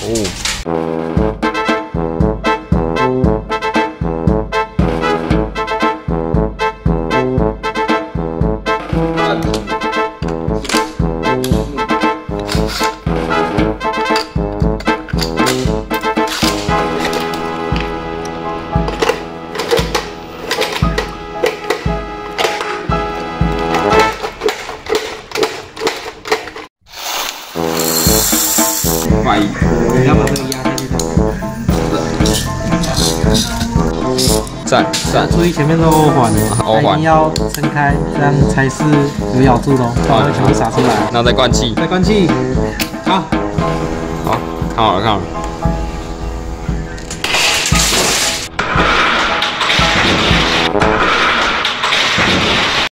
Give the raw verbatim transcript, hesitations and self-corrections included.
快！你要把这个压下去。赞赞！ 注意前面的欧环哦， 欧环一定要撑开，这样才是有咬住的哦，不然会全部洒出来。 然后再灌气， 再灌气，好， 好，看好了看好了。